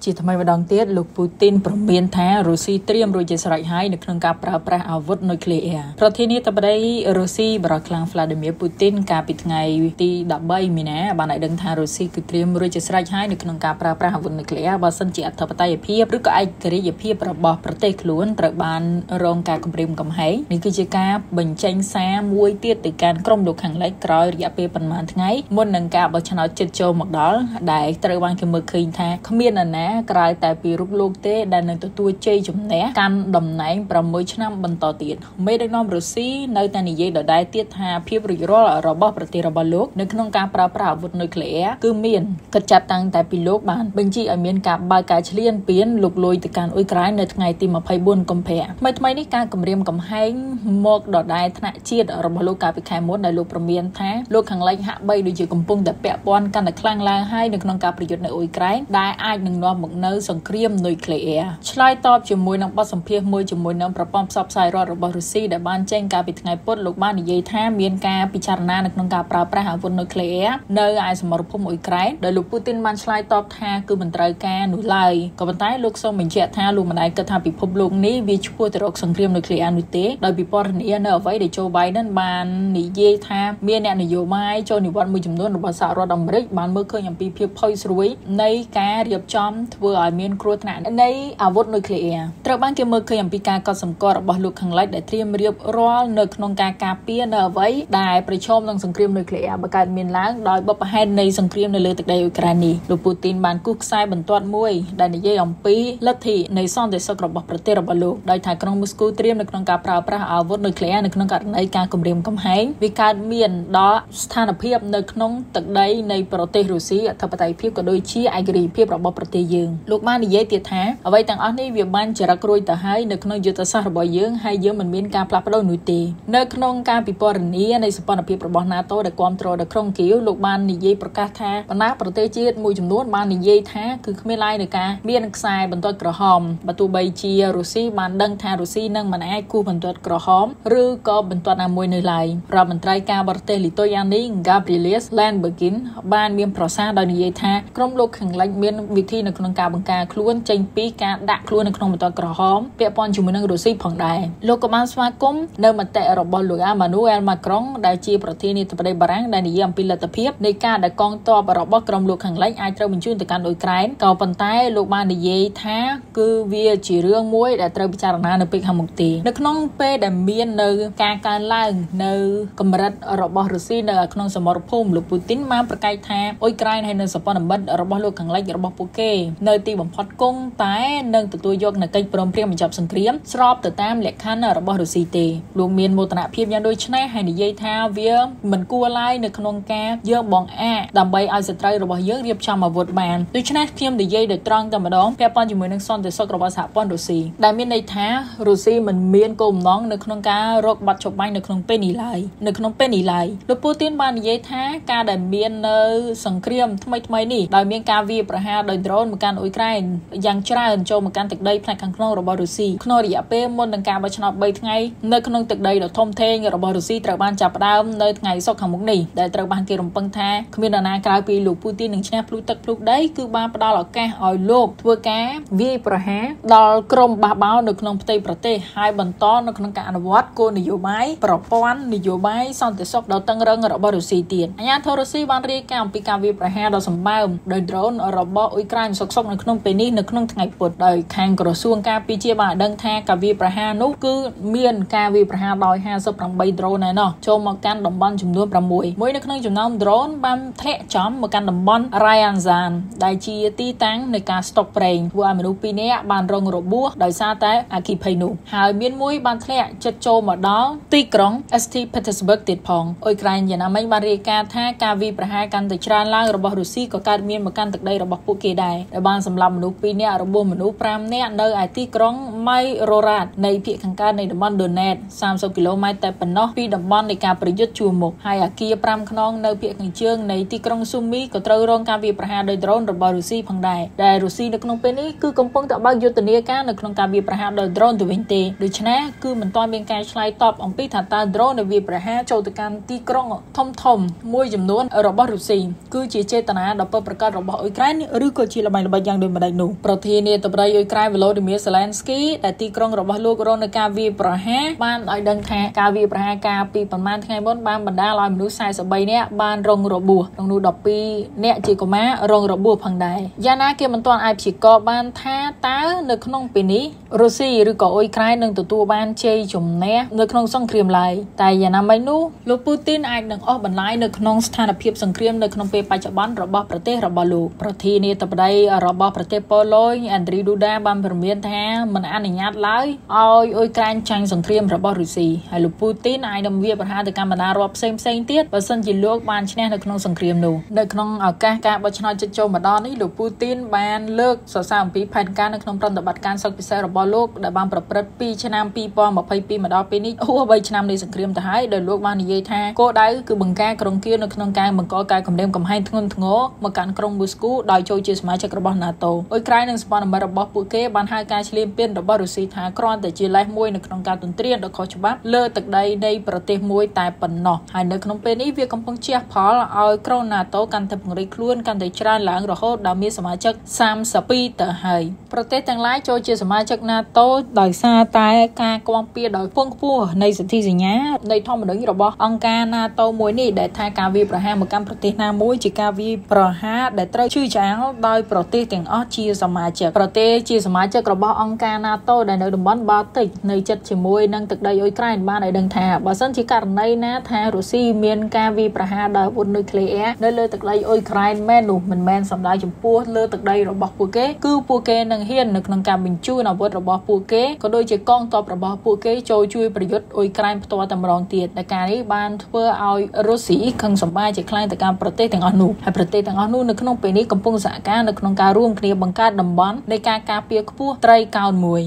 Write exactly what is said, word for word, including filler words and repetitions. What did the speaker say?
ជាថ្មីម្ដងទៀតលោកពូទីនប្រមានថារុស្ស៊ីត្រៀមរួចជាស្រេចហើយនៅក្នុងការប្រើប្រាស់អាវុធនុយក្លេអ៊ែរប្រធានាធិបតីរុស្ស៊ីបារ៉ាខ្លាំង Vladimir Putin កាលពីថ្ងៃទីដប់បីមីនាបានឲ្យដឹងថារុស្ស៊ីគឺត្រៀមរួចជាស្រេចហើយនៅក្នុងការប្រើប្រាស់អាវុធនុយក្លេអ៊ែរបើសិនជាអធិបតេយ្យភាពឬក៏ឯករាជ្យភាពរបស់ប្រទេសខ្លួនត្រូវបានរងការគំរាមកំហែងនេះគឺជាការបញ្ចេញសារមួយទៀតទៅកាន់ក្រុមលោកខាងលិចក្រោយរយៈពេលប៉ុន្មានថ្ងៃមុននឹងការបោះឆ្នោតជិតចូលមកដល់ដែលត្រូវបានគេមើលឃើញថាគ្មាននរណាក្រៅតែពីរូបលោកទេដែលនឹងទទួលជ័យជំនះកាន់តំណែងប្រាំមួយឆ្នាំបន្តទៀតមេដឹកនាំរុស្ស៊ីនៅតែនិយាយដដែលទៀតថាភាពរួចរាល់របស់ប្រទេសរបស់លោកនៅក្នុងការប្រើប្រាស់អាវុធនុយក្លេអ៊ែរគឺមានកិច្ចចាត់តាំងតែពីលោកបានបញ្ជាឲ្យមានការបើកការឈ្លានពានលុកលុយទៅកាន់អ៊ុយក្រែននៅថ្ងៃទីម្ភៃបួនកុម្ភៈថ្មីថ្មីនេះការគម្រាមកំហែងមកដដែលថ្នាក់ជាតិរបស់លោកកាលពីខែមុនដែលលោកប្រមានថាលោកខាងលិចហាក់បីដូចជាកំពុងតែពាក់ព័ន្ធកាន់តែខ្លាំងឡើងហើយនៅក្នុងការប្រយុទ្ធនៅអ៊ុយក្រែនដែលអាចនឹងនាំមកនៅសង្គ្រាមនុយក្លេអ៊ែរឆ្លើយតបជាមួយនឹងបទសម្ភាសន៍មួយជាមួយនឹងប្រព័ន្ធផ្សព្វផ្សាយរដ្ឋរបស់រុស្ស៊ីដែលបានចេញកាលពីថ្ងៃពុធលោកបាននិយាយថាមានការពិចារណានៅក្នុងការប្រើប្រាស់អាវុធនុយក្លេអ៊ែរនៅឯសមរភូមិអ៊ុយក្រែនដោយលោកពូទីនបានឆ្លើយតបថាគឺមិនត្រូវការនោះឡើយក៏ប៉ុន្តែលោកសូមបញ្ជាក់ថាលោកមិនដែលគិតថាពិភពលោកនេះវាឆ្ពោះទៅរកសង្គ្រាមនុយក្លេអ៊ែរនោះទេដោយពិពណ៌នានៅអ្វីដែលโจ Biden បាននិយាយថាមានអ្នកនយោបាយចូលនិវត្តន៍មួយចំនួនរបស់សហរដ្ឋអាមេរិកបានមើលឃើញអំពីភាពផុយស្រួយនៃការរៀបចំធ្វើឲ្យមានគ្រោះថ្នាក់នៃអាវុធនុយក្លេអ៊ែរត្រូវបានគេមើលឃើញអំពីការកត់សម្គាល់របស់លោកខាងលិចដែលត្រៀមរៀបរាល់នៅក្នុងការការពារនៅអ្វីដែលប្រឈមនឹងសង្គ្រាមនុយក្លេអ៊ែរបើកើតមានឡើងដោយបបផែននៃសង្គ្រាមនៅលើទឹកដីអ៊ុយក្រែននេះលោកពូទីនបានគូសខ្សែបន្ទាត់មួយដែលនិយាយអំពីលទ្ធិនៃសន្តិសុខរបស់ប្រទេសរបស់លោកដោយថាក្រុងមូស្គូត្រៀមនៅក្នុងការប្រើប្រាស់អាវុធនុយក្លេអ៊ែរនៅក្នុងករណីការគំរាមកំហែងវាកើតមានដល់ស្ថានភាពនៅក្នុងទឹកដីនៃប្រទេសរុស្ស៊ីអធិបតេយ្យភាពក៏ដូចជាឯករាជ្យភាពរបស់ប្រទេសយើងលោកបាននិយាយទៀតថាអ្វីទាំងអស់នេះវាបានចរិតរួចទៅហើយនៅក្នុងយុទ្ធសាស្ត្ររបស់យើងហើយយើងមិនមានការផ្លាស់ប្ដូរនោះទេនៅក្នុងការពិពណ៌នានៃសម្ព័ន្ធភាពរបស់ NATO ដែលគាំទ្រដល់ក្រុងគៀវលោកបាននិយាយប្រកាសថាបណ្ដាប្រទេសជាតិមួយចំនួនបាននិយាយថាគឺគ្មានឡើយនៃការមានខ្សែបន្ទាត់ក្រហមបើទោះបីជារុស្ស៊ីបានដឹងថារុស្ស៊ីនឹងមិនអាចគូសបន្ទាត់ក្រហមឬក៏បន្ទាត់ណាមួយនៅឡើយរដ្ឋមន្ត្រីការបរទេសលីទុយយ៉ានី Gabrielius Landsbergis បានមានប្រសាសន៍ដោយនិយាយថាក្រុមលោកខាងលិចមានវិធីនៅក្នុងការបង្ការខ្លួនចេញពីការដាក់ខ្លួននៅក្នុងបន្ទាត់ក្រហមពាក់ព័ន្ធជាមួយនឹងរុស្ស៊ីផងដែរលោកក៏បានស្វាគមន៍នៅមតិរបស់លោក Emmanuel Macron ដែលជាប្រធានាធិបតីបារាំងដែលនិយាយអំពីលទ្ធភាពនៃការដែលកងទ័ពរបស់ក្រុមលោកខាងលិចអាចត្រូវបញ្ជូនទៅកាន់អ៊ុយក្រែនក៏ប៉ុន្តែលោកបាននិយាយថាគឺវាជារឿងមួយដែលត្រូវពិចារណានៅពេលខាងមុខទេនៅក្នុងពេលដែលមាននៅការកើនឡើងនៅកម្រិតរបស់រុស្ស៊ីនៅក្នុងសមរភូមិលោកពូទីនបានប្រកាសថាអ៊ុយក្រែនហើយនៅសម្ព័ន្ធមិត្តរបស់លោកខាងលិចរបស់ពួកគេនៅទីបំផុតគង់តែនឹងទទួលយកនូវកិច្ចព្រមព្រៀងបញ្ចប់សង្គ្រាមស្របទៅតាមលក្ខខណ្ឌរបស់រុស្ស៊ីទេលោកមានមោទនភាពយ៉ាងដូចនេះហើយនិយាយថាវាមិនគួរឡើយនៅក្នុងការយើងបងអាដើម្បីឲ្យសត្រូវរបស់យើងរៀបចំអាវុធបានដូច្នេះខ្ញុំនិយាយដោយត្រង់តែម្ដងពាក់ព័ន្ធជាមួយនឹងសន្តិសុខរបស់សហព័ន្ធរុស្ស៊ីដែលមានន័យថារុស្ស៊ីមិនមានគោលបំណងនៅក្នុងការរកបាត់ចុះបាញ់នៅក្នុងពេលនេះឡើយនៅក្នុងពេលនេះឡើយលោកពូទីនបាននិយាយថាការដែលមាននៅសង្គ្រាមថ្មីថ្មីនេះដោយមានការវាយប្រហារដោយដ្រូនមកកាន់អ៊ុយក្រែនយ៉ាងច្រើនចូលមកកាន់ទឹកដីផ្នែកខាងក្នុងរបស់រុស្ស៊ីក្នុងរយៈពេលមុននឹងការបោះឆ្នោតបីថ្ងៃនៅក្នុងទឹកដីដ៏ធំធេងរបស់រុស្ស៊ីត្រូវបានចាប់ផ្ដើមនៅថ្ងៃសុក្រខាងមុខនេះដែលត្រូវបានគេរំពឹងថាគ្មាននរណាក្រៅពីលោកពូទីននឹងឈ្នះភ្លុកទឹកភ្លុកដីគឺបានផ្ដល់ឱកាសឲ្យលោកធ្វើការវាយប្រហារដល់ក្រុមបះបោរនៅក្នុងផ្ទៃប្រទេសហើយបន្តនៅក្នុងការអនុវត្តគោលនយោបាយប្រព័ន្ធនយោបាយសន្តិសុខដ៏តឹងរ៉ឹងរបស់រុស្ស៊ីទៀតអាញាធររុស្ស៊ីបានរាយការណ៍អំពីការវាយប្រហារដ៏សម្បើមដោយដ្រូនរបស់អ៊ុយក្រែនសុកសុកនៅក្នុងពេលនេះនៅក្នុងថ្ងៃពុធដោយខាងក្រសួងការពារជាតិបានដឹងថាការវាយប្រហារនោះគឺមានការវាយប្រហារដោយห้าสิบแปดដ្រូនឯណោះចូលមកកាន់តំបន់ចំនួនប្រាំមួយមួយនៅក្នុងចំណោមដ្រូនបានធ្លាក់ចំមកកាន់តំបន់ Ryazan ដែលជាទីតាំងនៃការស្តុកប្រេងធ្វើឲ្យមនុស្សពីរនាក់បានរងរបួសដោយសារតែអគ្គិភ័យនោះហើយមានមួយបានធ្លាក់ចិត្តចូលមកដល់ទីក្រុង Saint Petersburg ទៀតផងអ៊ុយក្រែនយ៉ាងណាមិញបានរាយការណ៍ថាការវាយប្រហារកាន់តែច្រើនឡើងរបស់រុស្ស៊ីក៏កើតមានមកកាន់ទឹកដីរបស់ពួកគេដែរដែលបានសម្លាប់មនុស្សពីរនាក់របួសមនុស្សប្រាំនាក់នៅឯទីក្រុងមៃរ៉ូរ៉ាតនៃភាគខាងកើតនៃតំបន់ដូណេតសាមសិបគីឡូម៉ែត្រតែប៉ុណ្ណោះពីតំបន់នៃការប្រយុទ្ធជួរមុខហើយអាគារប្រាំខ្នងនៅភាគខាងជើងនៃទីក្រុងស៊ូមីក៏ត្រូវរងការវាយប្រហារដោយដ្រូនរបស់រុស្ស៊ីផងដែរដែលរុស្ស៊ីនៅក្នុងពេលនេះគឺកំពុងតែបើកយុទ្ធនាការនៅក្នុងការវាយប្រហារដោយដ្រូនទៅវិញទេដូច្នេះគឺមិនទាន់មានការឆ្លើយតបអំពីថាតើដ្រូនដែលវាយប្រហារចូលទៅកាន់ទីក្រុងធំធំមួយចំនួនរបស់រុស្ស៊ីគឺជាចេតនាដ៏ពិតប្រាកដរបស់អ៊ុយក្រែនឬក៏ជាល្បែងល្បាច់យ៉ាងដូចម្ដេចនោះប្រធានាធិបតីអ៊ុយក្រែន Volodymyr Zelensky ដែលទីក្រុងរបស់លោករងនឹងការវាយប្រហារបានឲ្យដឹងថាការវាយប្រហារការពីប្រមាណថ្ងៃមុនបានបណ្ដាលឲ្យមនុស្សសែនសិបបីនាក់បានរងរបួសក្នុងនោះដប់ពីរនាក់ជាកុមាររងរបួសផងដែរយ៉ាងណាគេមិនទាន់អាចព្យាករណ៍បានថាតើនៅក្នុងពេលនេះរុស្ស៊ីឬក៏អ៊ុយក្រែននឹងទទួលបានជ័យជំនះនៅក្នុងសង្គ្រាមឡើយតែយ៉ាងណាមិញនោះលោកពូទីនអាចនឹងអស់បន្លាយនៅក្នុងស្ថានភាពសង្គ្រាមនៅក្នុងពេលបច្ចុប្បន្នរបស់ប្រទេសរបស់លោកប្រធានាធិបតីរបស់ប្រទេសប៉ូឡូញអាន់ដ្រីឌូដាបានព្រមានថាមិនអនុញ្ញាតឡើយឲ្យអ៊ុយក្រែនចាញ់សង្គ្រាមរបស់រុស្ស៊ីហើយលោកពូទីនអាចនឹងវាយប្រហារទៅកាន់បណ្ដារដ្ឋផ្សេងផ្សេងទៀតបើសិនជាលោកបានឈ្នះនៅក្នុងសង្គ្រាមនោះនៅក្នុងឱកាសការបោះឆ្នោតជិតចូលម្ដងនេះលោកពូទីនបានលើកសរសើរអំពីផែនការនៅក្នុងប្រតិបត្តិការសឹកពិសេសរបស់លោកដែលបានប្រព្រឹត្តពីឆ្នាំពីរពាន់ម្ភៃពីរមកដល់ពេលនេះអូបីឆ្នាំនៃសង្គ្រាមទៅហើយដោយលោកបាននិយាយថាគោលដៅគឺបង្ការក្រុងគៀវនៅក្នុងការបង្កការគំរាមកំហែងធ្ងន់ធ្ងរមកកាន់ក្រុងមូស្គូដោយចូលជាសមាជិករបស់ NATO អ៊ុយក្រែននិងសម្ព័ន្ធមិត្តរបស់ពួកគេបានហៅការឈ្លានពានរបស់រុស្ស៊ីថាគ្រាន់តែជាលេសមួយនៅក្នុងការទន្ទ្រានដ៏ខុសច្បាប់លើទឹកដីនៃប្រទេសមួយតែប៉ុណ្ណោះហើយនៅក្នុងពេលនេះវាកំពុងជះផលឲ្យក្រុម NATO កាន់តែពង្រីកខ្លួនកាន់តែច្រើនឡើងរហូតដល់មានសមាជិកសាមសិបពីរទៅហើយប្រទេសទាំងឡាយចូលជាសមាជិក NATO ដោយសារតែការគាំពៀដោយពងខ្ពស់នៃសន្ធិសញ្ញានៃធម្មនុញ្ញរបស់អង្គការ NATO មួយនេះដែលថាការវាយប្រហារមកកាន់ប្រទេសណាមួយជាការវាយប្រហារដែលត្រូវឈឺឆ្អាលដោយប្រទេសទាំងអស់ជាសមាជិកប្រទេសជាសមាជិករបស់អង្គការ NATO ដែលនៅតំបន់បាល់ទិកនៅជិតជាមួយនឹងទឹកដីអ៊ុយក្រែនបានឲ្យដឹងថាបើសិនជាករណីណាថារុស្ស៊ីមានការវាយប្រហារដោយអាវុធនុយក្លេអ៊ែរនៅលើទឹកដីអ៊ុយក្រែនមែននោះមិនមែនសំដៅចំពោះលើទឹកដីរបស់ពួកគេគឺពួកគេនឹងហ៊ាននៅក្នុងការបញ្ជូនអាវុធរបស់ពួកគេក៏ដូចជាកងទ័ពរបស់ពួកគេចូលជួយប្រយុទ្ធអ៊ុយក្រែនផ្ទាល់តែម្ដងទៀតដែលការនេះបានធ្វើឲ្យរុស្ស៊ីខឹងសម្បាជាខ្លាំងទៅកាន់ប្រទេសទាំងអស់នោះហើយប្រទេសទាំងអស់នោះនៅក្នុងពេលនេះកំពុងសហការនៅក្នុងការរួមគ្នាបង្កើតតំបន់នៃការការពារខ្ពស់ត្រីកោណមួយ